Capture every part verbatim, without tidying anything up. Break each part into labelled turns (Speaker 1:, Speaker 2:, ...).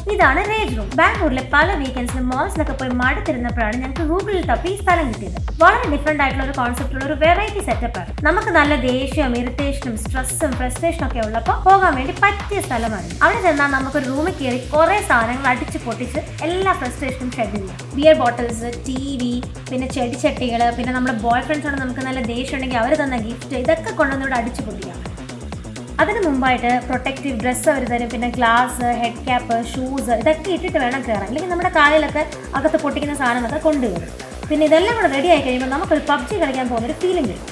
Speaker 1: ഇതാണ് rage room. ബാംഗ്ലൂരിലെ പല വീക്കെൻഡ്സിലും മോൾസിലൊക്കെ പോയി മടുത്തിരുന്നപ്പോഴാണ് ഞങ്ങൾക്ക് ഗൂഗിളിൽ തപ്പി ഈ സ്ഥലം കിട്ടിയത്. വളരെ ഡിഫറെന്റ് ആയിട്ടുള്ള ഒരു കോൺസെപ്റ്റുള്ള ഒരു വെറൈറ്റി സെറ്റപ്പാണ്. നമുക്ക് നല്ല ദേഷ്യവും ഇറിറ്റേഷനും സ്ട്രെസ്സും ഫ്രസ്ട്രേഷനും ഒക്കെ ഉള്ളപ്പോൾ പോകാൻ വേണ്ടി പറ്റിയ സ്ഥലമാണ്. അവിടെ ചെന്നാൽ നമുക്ക് റൂമിൽ കയറി കുറെ സാധനങ്ങൾ അടിച്ച് പൊട്ടിച്ച് എല്ലാ ഫ്രസ്ട്രേഷനും ഷെഡ് ചെയ്യാം. ബിയർ ബോട്ടിൽസ്, ടി വി, പിന്നെ ചെടിച്ചട്ടികൾ, പിന്നെ നമ്മുടെ ബോയ് ഫ്രണ്ട്സോട് നമുക്ക് നല്ല ദേഷ്യം ഉണ്ടെങ്കിൽ അവർ തന്ന ഗിഫ്റ്റ്, ഇതൊക്കെ കൊണ്ടുവന്നിവിടെ അടിച്ചു പൊട്ടിക്കാം. അതിന് മുമ്പായിട്ട് പ്രൊട്ടക്റ്റീവ് ഡ്രസ്സ് അവർ തരും. പിന്നെ ഗ്ലാസ്, ഹെഡ് ക്യാപ്പ്, ഷൂസ് ഇതൊക്കെ ഇട്ടിട്ട് വേണം കയറാൻ. അല്ലെങ്കിൽ നമ്മുടെ കാലിലൊക്കെ അകത്ത് പൊട്ടിക്കുന്ന സാധനങ്ങളൊക്കെ കൊണ്ടുവരും. പിന്നെ ഇതെല്ലാം കൂടെ റെഡി ആയി കഴിയുമ്പോൾ നമുക്കൊരു പബ്ജി കളിക്കാൻ പോകുന്നൊരു ഫീലിംഗ് കിട്ടും.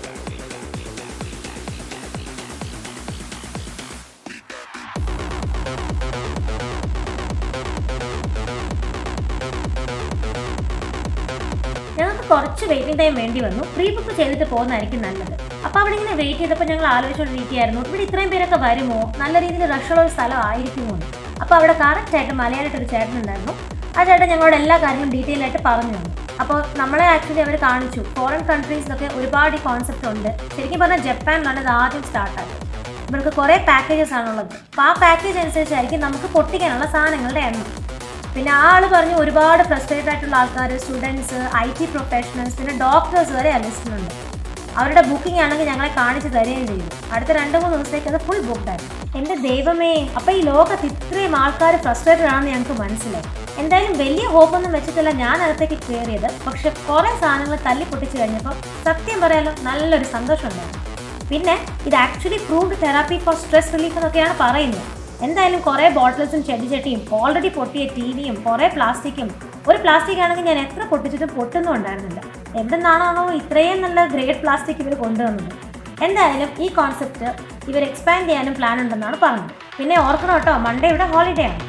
Speaker 1: ഞങ്ങൾക്ക് കുറച്ച് വെയിറ്റിംഗ് ടൈം വേണ്ടി വന്നു. പ്രീ ബുക്ക് ചെയ്തിട്ട് പോകുന്നതായിരിക്കും നല്ലത്. അപ്പോൾ അവിടെ ഇങ്ങനെ വെയിറ്റ് ചെയ്തപ്പോൾ ഞങ്ങൾ ആലോചിച്ചുകൊണ്ടിരിക്കുകയായിരുന്നു, ഇവിടെ ഇത്രയും പേരൊക്കെ വരുമോ, നല്ല രീതിയിൽ റഷുള്ള ഒരു സ്ഥലം ആയിരിക്കുമോ എന്ന്. അപ്പോൾ അവിടെ കറക്റ്റായിട്ട് മലയാളമായിട്ടൊരു ചേട്ടനുണ്ടായിരുന്നു. ആ ചേട്ടൻ ഞങ്ങളോട് എല്ലാ കാര്യങ്ങളും ഡീറ്റെയിൽ ആയിട്ട് പറഞ്ഞു തന്നു. അപ്പോൾ നമ്മളെ ആക്ച്വലി അവർ കാണിച്ചു ഫോറിൻ കൺട്രീസിലൊക്കെ ഒരുപാട് ഈ കോൺസെപ്റ്റ് ഉണ്ട്. ശരിക്കും പറഞ്ഞാൽ ജപ്പാനിലാണ് ഇത് ആദ്യം സ്റ്റാർട്ടായത്. ഇവർക്ക് കുറേ പാക്കേജസ് ആണുള്ളത്. അപ്പോൾ ആ പാക്കേജ് അനുസരിച്ചായിരിക്കും നമുക്ക് പൊട്ടിക്കാനുള്ള സാധനങ്ങളുടെ എണ്ണം. പിന്നെ ആ ആൾ പറഞ്ഞു ഒരുപാട് ഫ്രസ്ട്രേറ്റഡ് ആയിട്ടുള്ള ആൾക്കാർ, സ്റ്റുഡൻസ്, ഐ ടി പ്രൊഫഷണൽസ്, പിന്നെ ഡോക്ടേഴ്സ് വരെ ആ ലിസ്റ്റിലുണ്ട്. അവരുടെ ബുക്കിംഗ് ആണെങ്കിൽ ഞങ്ങളെ കാണിച്ച് തരികയും ചെയ്തു. അടുത്ത രണ്ട് മൂന്ന് ദിവസത്തേക്ക് അത് ഫുൾ ബുക്ക്ഡായിരുന്നു. എൻ്റെ ദൈവമേ, അപ്പോൾ ഈ ലോകത്ത് ഇത്രയും ആൾക്കാർ ഫ്രസ്ട്രേറ്റഡ് ആണെന്ന് ഞങ്ങൾക്ക് മനസ്സിലായി. എന്തായാലും വലിയ ഹോപ്പൊന്നും വെച്ചിട്ടല്ല ഞാൻ അകത്തേക്ക് കയറിയത്. പക്ഷെ കുറേ സാധനങ്ങൾ തല്ലി പൊട്ടിച്ച് കഴിഞ്ഞപ്പോൾ സത്യം പറയാലോ നല്ലൊരു സന്തോഷം ഉണ്ടായിരുന്നു. പിന്നെ ഇത് actually proved therapy for stress relief എന്നൊക്കെയാണ് പറയുന്നത്. എന്തായാലും കുറേ ബോട്ടിൽസും ചെടിച്ചട്ടിയും ഓൾറെഡി പൊട്ടിയ ടി വിയും കുറേ പ്ലാസ്റ്റിക്കും. ഒരു പ്ലാസ്റ്റിക് ആണെങ്കിൽ ഞാൻ എത്ര പൊട്ടിച്ചിട്ടും പൊട്ടൊന്നും ഉണ്ടായിരുന്നില്ല. എന്തെന്നാണോ ഇത്രയും നല്ല ഗ്രേഡ് പ്ലാസ്റ്റിക് ഇവർ കൊണ്ടുവന്നത്. എന്തായാലും ഈ കോൺസെപ്റ്റ് ഇവർ എക്സ്പാൻഡ് ചെയ്യാനും പ്ലാൻ ഉണ്ടെന്നാണ് പറഞ്ഞത്. പിന്നെ ഓർക്കണം കേട്ടോ, മൺഡേ ഇവിടെ ഹോളിഡേ ആണ്.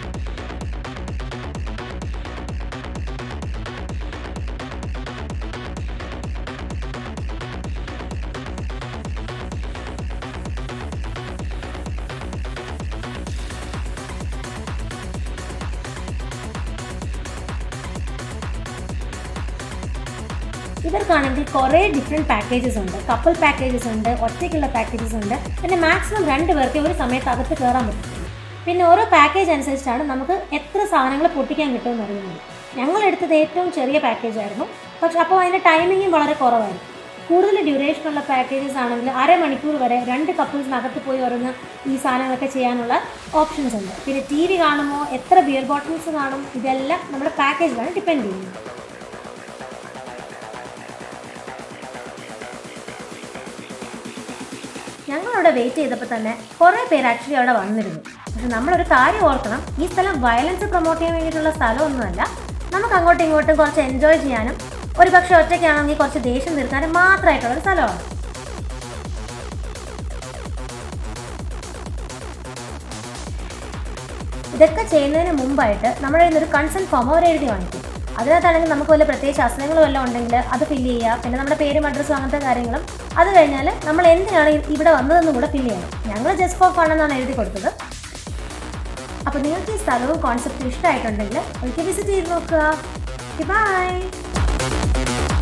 Speaker 1: ഇവർക്കാണെങ്കിൽ കുറേ ഡിഫറെൻറ്റ് പാക്കേജസ് ഉണ്ട്. കപ്പിൾ പാക്കേജസ് ഉണ്ട്, ഒറ്റയ്ക്കുള്ള പാക്കേജസ് ഉണ്ട്. പിന്നെ മാക്സിമം രണ്ട് പേർക്ക് ഒരു സമയത്ത് അകത്ത് കയറാൻ പറ്റും. പിന്നെ ഓരോ പാക്കേജ് അനുസരിച്ചാണ് നമുക്ക് എത്ര സാധനങ്ങൾ പൊട്ടിക്കാൻ കിട്ടുമെന്ന് അറിയുന്നത്. ഞങ്ങളെടുത്തത് ഏറ്റവും ചെറിയ പാക്കേജായിരുന്നു. പക്ഷെ അപ്പോൾ അതിൻ്റെ ടൈമിങ്ങും വളരെ കുറവായിരുന്നു. കൂടുതൽ ഡ്യൂറേഷനുള്ള പാക്കേജസ് ആണെങ്കിൽ അരമണിക്കൂർ വരെ രണ്ട് കപ്പിൾസിനകത്ത് പോയി ഓരോന്ന് ഈ സാധനങ്ങളൊക്കെ ചെയ്യാനുള്ള ഓപ്ഷൻസ് ഉണ്ട്. പിന്നെ ടി വി കാണുമോ, എത്ര ബിയർ ബോട്ടിൽസ് കാണും, ഇതെല്ലാം നമ്മുടെ പാക്കേജിലാണ് ഡിപ്പെൻഡ് ചെയ്യുന്നത്. ഞങ്ങളവിടെ വെയിറ്റ് ചെയ്തപ്പോൾ തന്നെ കുറേ പേര് ആക്ച്വലി അവിടെ വന്നിരുന്നു. പക്ഷെ നമ്മളൊരു കാര്യം ഓർക്കണം, ഈ സ്ഥലം വയലൻസ് പ്രൊമോട്ട് ചെയ്യാൻ വേണ്ടിയിട്ടുള്ള സ്ഥലമൊന്നുമല്ല. നമുക്ക് അങ്ങോട്ടും ഇങ്ങോട്ടും കുറച്ച് എൻജോയ് ചെയ്യാനും ഒരു പക്ഷേ ഒറ്റയ്ക്കാണെങ്കിൽ കുറച്ച് ദേഷ്യം തീർക്കാനും മാത്രമായിട്ടുള്ളൊരു സ്ഥലമാണ്. ഇതൊക്കെ ചെയ്യുന്നതിന് മുമ്പായിട്ട് നമ്മുടെ കയ്യിൽ നിന്നൊരു കൺസെൻറ്റ് ഫോം അവർ എഴുതി വാങ്ങിക്കും. അതിനകത്താണെങ്കിൽ നമുക്ക് വല്ല പ്രത്യേകിച്ച് അസുഖങ്ങളും വല്ലതും ഉണ്ടെങ്കിൽ അത് ഫില്ല് ചെയ്യുക. പിന്നെ നമ്മുടെ പേരും അഡ്രസ്സും അങ്ങനത്തെ കാര്യങ്ങളും. അത് കഴിഞ്ഞാൽ നമ്മൾ എന്തിനാണ് ഇവിടെ വന്നതെന്നും കൂടെ ഫില്ല് ചെയ്യണം. ഞങ്ങൾ ജസ്റ്റ് ഫോർ ഫൺ എന്നാണ് എഴുതി കൊടുത്തത്. അപ്പോൾ നിങ്ങൾക്ക് ഈ സ്ഥലവും കോൺസെപ്റ്റും ഇഷ്ടമായിട്ടുണ്ടെങ്കിൽ ഒരിക്കൽ വിസിറ്റ് ചെയ്ത് നോക്കുക. ബൈ.